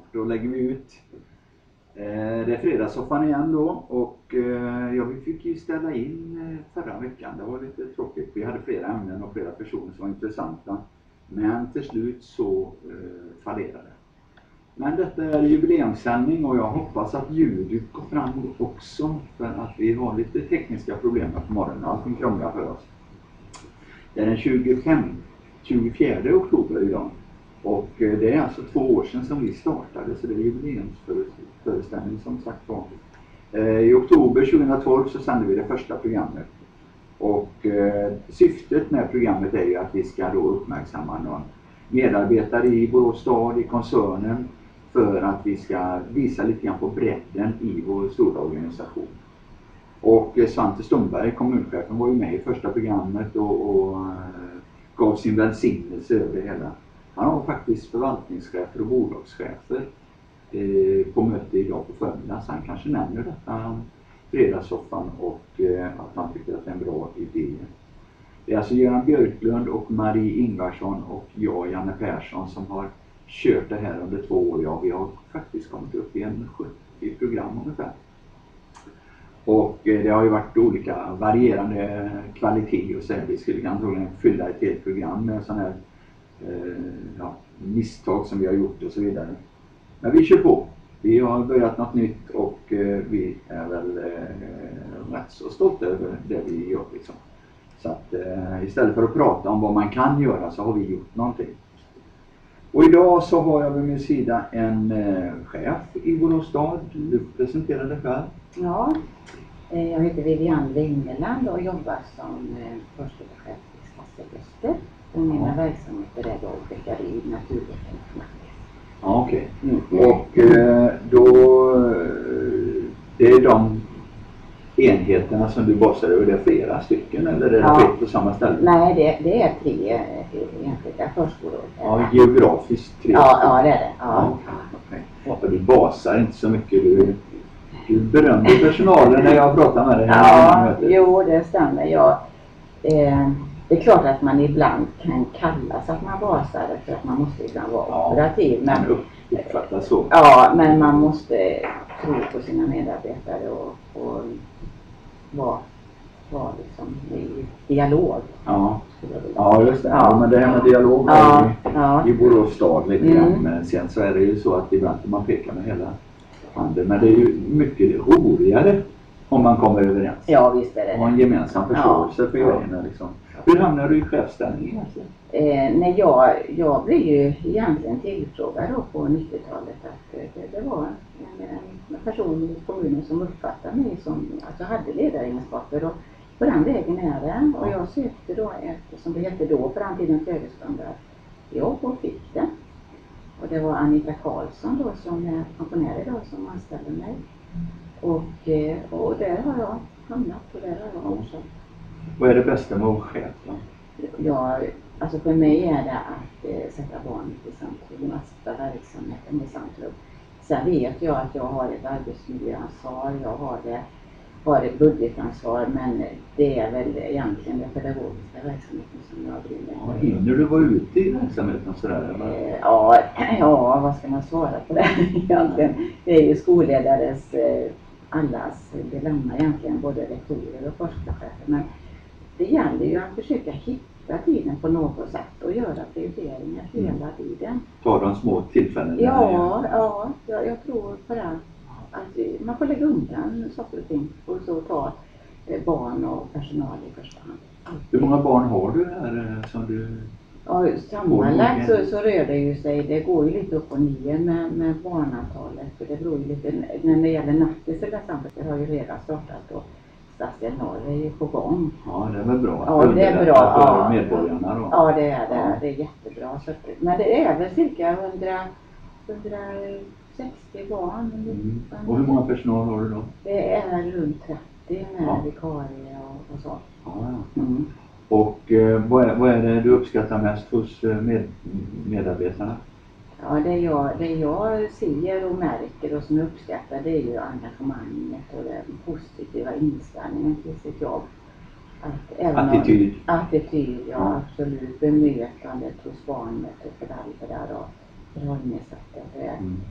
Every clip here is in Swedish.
då lägger vi ut. Det är fredagssoffan igen då och vi fick ju ställa in förra veckan. Det var lite tråkigt. Vi hade flera ämnen och flera personer som var intressanta. Men till slut så fallerade. Men detta är jubileumssändning och jag hoppas att ljudet går fram också för att vi har lite tekniska problem på morgonen. Allting krånglar för oss. Det är den 24 oktober idag. Och det är alltså 2 år sedan som vi startade, så det är jubileumsföreställning som sagt var. I oktober 2012 så sände vi det första programmet. Och syftet med programmet är ju att vi ska då uppmärksamma någon medarbetare i Borås stad, i koncernen, för att vi ska visa lite grann på bredden i vår stora organisation. Och Svante Stumberg, kommunchefen, var ju med i första programmet och gav sin välsignelse över det hela. Han har faktiskt förvaltningschefer och bolagschefer på möte idag på förmiddagen. Så han kanske nämner detta fredagssoffan och att han tycker att det är en bra idé. Det är alltså Göran Björklund och Marie Ingvarsson och jag, Janne Persson, som har kört det här under 2 år. Ja, vi har faktiskt kommit upp i en 70 program ungefär. Och det har ju varit olika varierande kvalitet och så här. Vi skulle antagligen fylla ett helt program med sådana här misstag som vi har gjort och så vidare. Men vi kör på. Vi har börjat något nytt och vi är väl rätt så stolta över det vi gör liksom. Så att istället för att prata om vad man kan göra så har vi gjort någonting. Och idag så har jag vid min sida en chef i Borås stad. Du presenterar dig själv. Ja, jag heter Vivian Lingeland och jobbar som förskolechef i Stadsöster. Och mina verksamheter är då Beckarin, naturvetenskap. Ja, okej. Och då det är de enheterna som du basar över, det är flera stycken eller är det ett på samma ställe? Nej, det är 3 enskilda förskolor. Ja, geografiskt 3. Ja, det är det. Ja. Okay. Och du basar inte så mycket, du berömmer personalen när jag pratar med dig. Ja, jo det stämmer. Det är klart att man ibland kan kallas att man basar för att man måste ibland vara operativ. Men, uppfattas så. Ja, men man måste tro på sina medarbetare och vara liksom i dialog. Ja, just det. Ja, men det här med dialog i Borås stad lite grann. Men sen så är det ju så att ibland man pekar med hela handen. Men det är ju mycket roligare om man kommer överens. Ja, visst är det. Och en gemensam förståelse för grejerna liksom. Hur hamnar du i chefsställning egentligen? Jag blev ju egentligen tillfrågad då på 90-talet att det var en person i kommunen som uppfattade mig som att jag hade ledaregenskaper och på den vägen är det. Och jag sökte då som det hette då på den tiden föreståndare jobb och fick det. Och det var Anita Karlsson då som är pensionär idag som anställde mig. Och där har jag hamnat och där har jag också. Vad är det bästa med att vara chef då? Ja, alltså för mig är det att sätta barnet i centrum, att sätta verksamheten i centrum. Sen vet jag att jag har ett arbetsmiljöansvar, jag har ett budgetansvar, men det är väl egentligen den pedagogiska verksamheten som jag brinner. Hinner du vara ute i verksamheten sådär? Ja, vad ska man svara på det egentligen? Det är ju skolledares, allas dilemma egentligen, både rektorer och forskarchefer. Men det gäller ju att försöka hitta tiden på något sätt och göra prioriteringar hela tiden. Ta de små tillfällena? Ja, jag tror på det. Att man får lägga undan saker och ting och så ta barn och personal i första hand. Hur många barn har du här som du... Ja, sammanlagt så rör det ju sig, det går ju lite upp och ner med barnantalet. För det beror ju lite, när det gäller nattis till exempel, det har ju redan startat och Stadsdel Norr är ju på gång. Ja, det är väl bra. Ja, det är bra. För medborgarna då. Ja, det är det. Det är jättebra. Så, men det är väl cirka 160 barn. Och hur många personal har du då? Det är runt 30 med vikarie och så. Och vad är det du uppskattar mest hos medarbetarna? Ja, det jag ser och märker och som jag uppskattar, det är ju engagemanget och den positiva inställningen till sitt jobb. Attityd, ja absolut. Bemötandet hos barnet och föräldrar och förhållningssättet.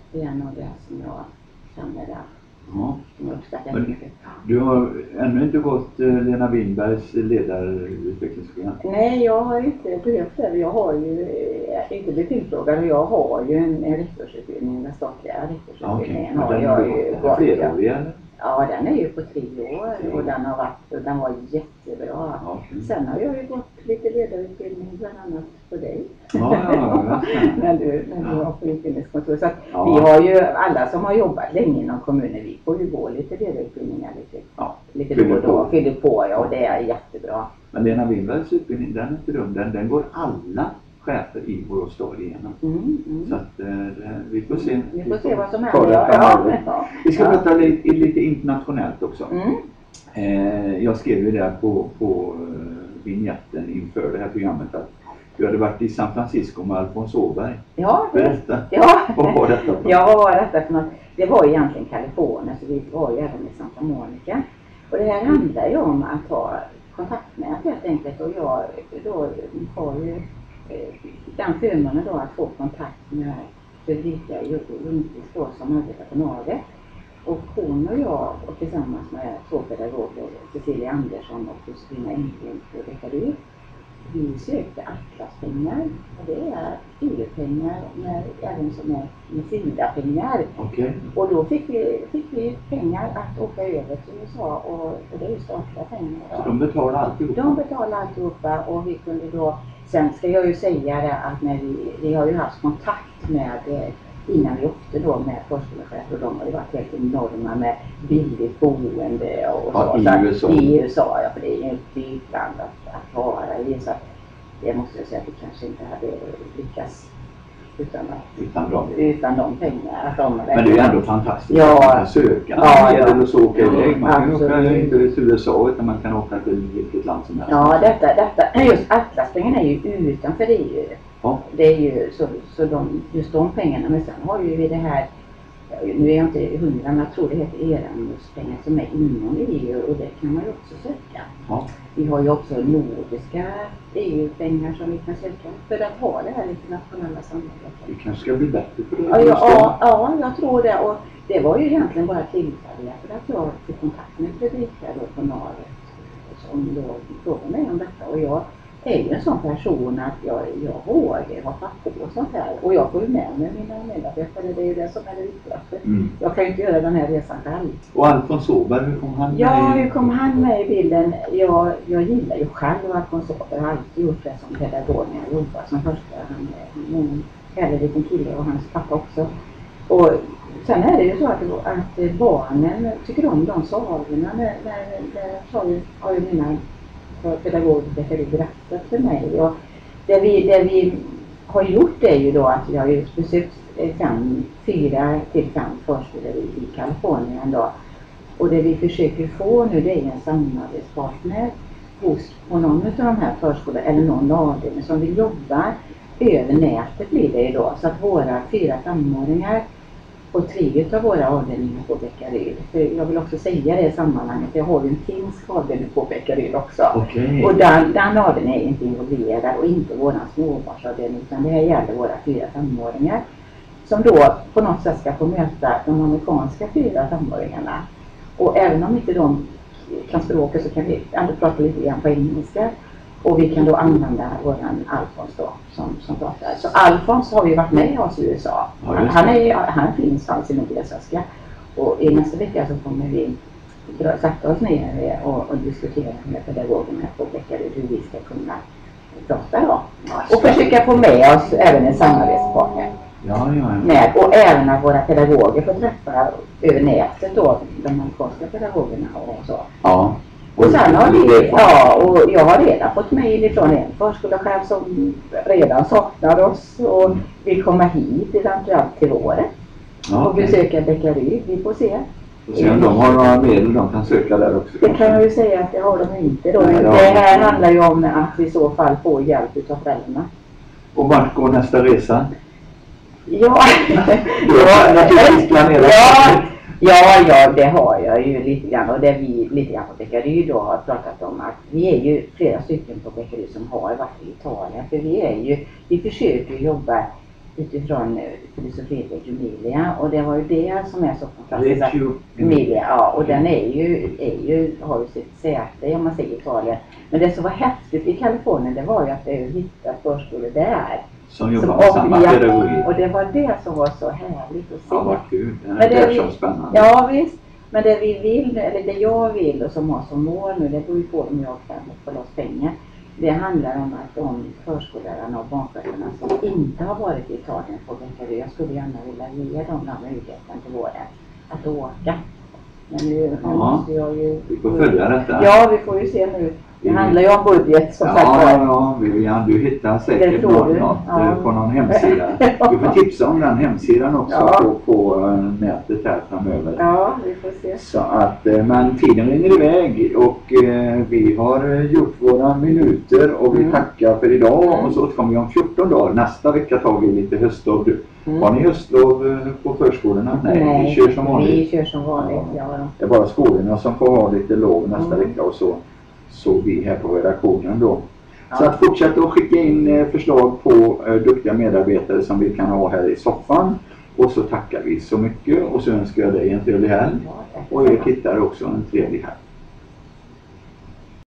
Det är en av det som jag känner där. Ja. Som jag uppskattar mycket. Du har ännu inte gått Lena Winbergs ledarutvecklingsprogram? Nej, jag har inte behövt det. Jag har ju inte blivit tillfrågad och jag har ju en rektorsutbildning, den statliga rektorsutbildningen. Okay. Har jag ju gått. Flerårig eller? Ja, den är ju på 3 år och den var jättebra. Okay. Sen har jag ju gått lite ledarutbildning bland annat på dig. Ja. när du var på utbildningskontor. Så att vi har ju, alla som har jobbat länge inom kommunen, vi får ju gå lite ledarutbildningar lite då och då. Fyller på, ja, och det är jättebra. Men Lena Winbergs utbildning, den är inte dum. Den går alla chefer i Borås stad igenom. Så att vi får se. Vi får se vad som händer. Vi ska prata lite internationellt också. Jag skrev ju där på vignetten inför det här programmet att du hade varit i San Francisco med Alfons Åberg. Ja. Berätta. Ja. Vad var detta för? Ja, vad var detta för något? Det var egentligen Kalifornien, så vi var ju även i Santa Monica. Och det här handlar ju om att ha kontaktnät helt enkelt. Och jag då har ju den förmånen då att få kontakt med Fredrika Lundqvist då, som arbetar på Navet. Och hon och jag och tillsammans med 2 pedagoger, Cecilia Andersson och Josefina Englund på Beckaryd, vi sökte Atlaspengar, och det är EU-pengar även som är med SIDA-pengar. Okay. Och då fick vi pengar att åka över till USA och det är ju statliga pengar. Så de betalar alltihopa? De betalar alltihopa och vi kunde då, sen ska jag ju säga det att när vi har ju haft kontakt med innan vi åkte då med förskolechefer, och de har ju varit helt enorma med billigt boende och så. I USA, ja, för det är ju ett dyrt land att vara i. Så det måste jag säga att vi kanske inte hade lyckats utan de pengarna. Men det är ändå fantastiskt att man kan söka. Eller så åka iväg. Man kan åka inte till USA utan man kan åka till vilket land som helst. Ja, just Atlaspengarna är ju utanför EU. Ja. Det är ju så just de pengarna, men sen har ju vi det här, nu är jag inte 100, men jag tror det heter Erasmus-pengar som är inom EU, och det kan man ju också söka. Ja. Vi har ju också nordiska EU-pengar som vi kan söka för att ha det här internationella samarbetet. Vi kanske ska bli bättre på det. Ja, jag tror det, och det var ju egentligen bara tillfälligt för att jag fick kontakt med Fredrika då på Navet som då frågade mig om detta, och jag är ju en sån person att jag vågar hoppa på sånt här. Och jag får ju med mig mina medarbetare, det är ju det som är det viktigaste. Jag kan ju inte göra den här resan själv. Och Alfons Åberg, hur kom han med? Ja, hur kom han med i bilden? Jag gillar ju själv Alfons Åberg. Jag har alltid gjort det som pedagog när jag jobbar som första. Han är en härlig liten kille, och hans pappa också. Och sen är det ju så att barnen tycker om de sagorna. Har ju mina pedagoger berättat för mig. Och det vi har gjort är ju då att vi har ju besökt 4 till 5 förskolor i Kalifornien då. Och det vi försöker få nu, det är en samarbetspartner på någon av de här förskolorna eller någon avdelning som vill jobba över nätet blir det ju då. Så att våra 4-5-åringar och 3 av våra avdelningar på Beckaryd. För jag vill också säga det i sammanhanget. Jag har ju en finsk avdelning på Beckaryd också. Okay. Och den avdelningen är inte involverad och inte våran småbarnsavdelning. Utan det här gäller våra 4-5-åringar. Som då på något sätt ska få möta de amerikanska 4-5-åringarna. Och även om inte de kan språket så kan vi ändå prata lite grann på engelska. Och vi kan då använda våran Alfons då som pratar. Så Alfons har ju varit med oss i USA. Han finns alltså i Nordvästsvenska. Och i nästa vecka så kommer vi sätta oss ner och diskutera med pedagogerna på Beckaryd hur vi ska kunna prata då. Och försöka få med oss även en samarbetspartner. Och även att våra pedagoger får träffa över nätet då, de amerikanska pedagogerna och så. Ja. Och sen har och jag har redan fått mejl från en förskolechef som redan saknar oss och vill komma hit eventuellt till våren och besöka Beckaryd. Vi får se. Så om de har några medel de kan söka där också. Det kan jag ju säga att det har de inte då. Det här handlar ju om att vi i så fall får hjälp av föräldrarna. Och vart går nästa resa? Ja, det har jag ju lite grann. Och det vi lite grann på Beckaryd då har pratat om att vi är ju flera stycken på Beckaryd som har varit i Italien. För vi försöker jobba utifrån filosofin Reggio Emilia, och det var ju det som är så fantastiskt. Reggio Emilia, ja, och den har ju sitt säte om man säger Italien. Men det som var häftigt i Kalifornien, det var ju att jag hittade förskolor där. Som jobbar med samma pedagogik. Och det var det som var så härligt att se. Ja, vad kul. Det är så spännande. Ja, visst. Men det vi vill, eller det jag vill och som har som mål nu, det beror ju på om jag kan få loss pengar. Det handlar om att de förskollärarna och barnskötarna som inte har varit i Italien på veckor, jag skulle gärna vilja ge dem den möjligheten till våren att åka. Men nu måste jag ju... Vi får följa detta. Ja, vi får ju se nu. Det handlar ju om budget som sagt. Ja, Vivian, du hittar säkert något på någon hemsida. Du får tipsa om den hemsidan också på nätet här framöver. Ja, vi får se. Så att, men tiden rinner iväg och vi har gjort våra minuter och vi tackar för idag och så återkommer vi om 14 dagar. Nästa vecka tar vi lite höstlov. Har ni höstlov på förskolorna? Nej, vi kör som vanligt. Vi kör som vanligt, ja. Det är bara skolorna som får ha lite lov nästa vecka och så vi här på redaktionen då. Så att fortsätta att skicka in förslag på duktiga medarbetare som vi kan ha här i soffan. Och så tackar vi så mycket och så önskar jag dig en trevlig helg och er tittare också en trevlig helg.